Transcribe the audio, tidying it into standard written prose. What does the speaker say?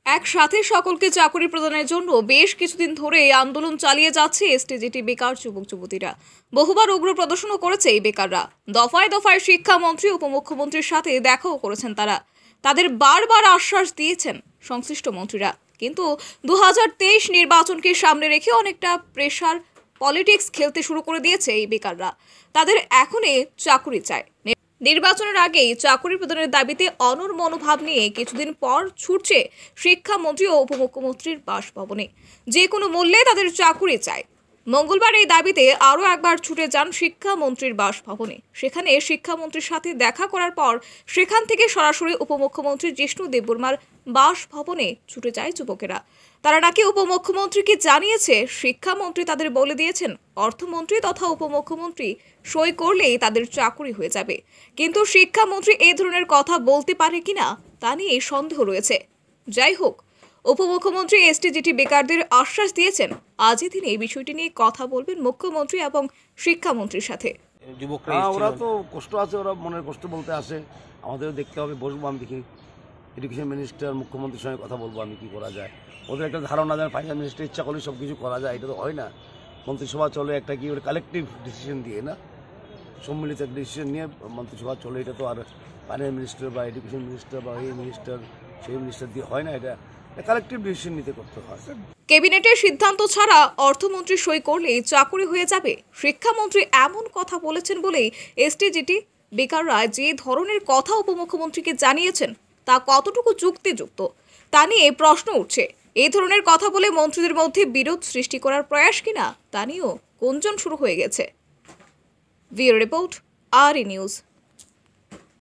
একসাথে সকলকে চাকরি প্রদানের জন্য বেশ কিছুদিন ধরে আন্দোলন চালিয়ে যাচ্ছে এসটিজিটি বেকার যুবক যুবতীরা। বহুবার উগ্র প্রদর্শনও করেছে এই বেকাররা। দফায় দফায় শিক্ষামন্ত্রী উপমুখ্যমন্ত্রীর সাথে দেখাও করেছেন তারা। তাদের বারবার আশ্বাস দিয়েছেন সংশ্লিষ্ট মন্ত্রীরা, কিন্তু 2023 নির্বাচনকে সামনে রেখে অনেকটা প্রেশার পলিটিক্স খেলতে শুরু করে দিয়েছে এই বেকাররা। তাদের এখনই চাকরি চায়। নির্বাচনের আগেই চাকরি প্রদানের দাবিতে অনড় মনোভাব নিয়ে কিছুদিন পর ছুটছে শিক্ষামন্ত্রী ও উপমুখ্যমন্ত্রীর বাসভবনে। যে কোনো মূল্যে তাদের চাকরি চায়। মঙ্গলবার এই দাবিতে আরও একবার ছুটে যান শিক্ষামন্ত্রীর বাসভবনে। সেখানে শিক্ষামন্ত্রীর সাথে দেখা করার পর সেখান থেকে সরাসরি উপমুখ্যমন্ত্রী জিষ্ণু দেববর্মার বাসভবনে ছুটে যায় যুবকেরা। তারা নাকি উপমুখ্যমন্ত্রীকে জানিয়েছে, শিক্ষামন্ত্রী তাদের বলে দিয়েছেন অর্থমন্ত্রী তথা উপমুখ্যমন্ত্রী সই করলেই তাদের চাকরি হয়ে যাবে। কিন্তু শিক্ষামন্ত্রী এই ধরনের কথা বলতে পারে কিনা তা নিয়ে সন্দেহ রয়েছে। যাই হোক, উপমুখ্যমন্ত্রী এসটিজিটি বেকারদের আশ্বাস দিয়েছেন আজই তিনি এই বিষয়টি নিয়ে কথা বলবেন মুখ্যমন্ত্রী এবং শিক্ষামন্ত্রীর সাথে। ওরা তো কষ্ট আছে, ওরা মনের কষ্ট বলতে আসে, আমাদেরও দেখতে হবে। বসবো, আমি দেখি এডুকেশন মিনিস্টার মুখ্যমন্ত্রীর সঙ্গে কথা বলবো আমি কি করা যায়। ওদের একটা ধারণা দেন ফাইন্যান্স মিনিস্টার ইচ্ছা করলে সব কিছু করা যায়, এটা তো হয় না। মন্ত্রিসভা চলে একটা কি কালেকটিভ ডিসিশন দিয়ে, না সম্মিলিত একটা ডিসিশন নিয়ে মন্ত্রিসভা চলে। এটা তো আর ফাইন্যান্স মিনিস্টার বা এডুকেশন মিনিস্টার বা এই মিনিস্টার সেই মিনিস্টার দিয়ে হয় না, এটা কালেকটিভ ডিসিশন নিতে করতে হয়। ক্যাবিনেটের সিদ্ধান্ত ছাড়া অর্থমন্ত্রী সই করলেই চাকরি হয়ে যাবে। শিক্ষামন্ত্রী এমন কথা বলেছেন বলেই এসটিজিটি বেকাররা যে ধরনের কথা উপমুখ্যমন্ত্রীকে জানিয়েছেন তা কতটুকু যুক্তিযুক্ত তা নিয়ে প্রশ্ন উঠছে। এই ধরনের কথা বলে মন্ত্রীদের মধ্যে বিরোধ সৃষ্টি করার প্রয়াস কিনা তা নিয়েও গুঞ্জন শুরু হয়ে গেছে। Bureau report, RE news.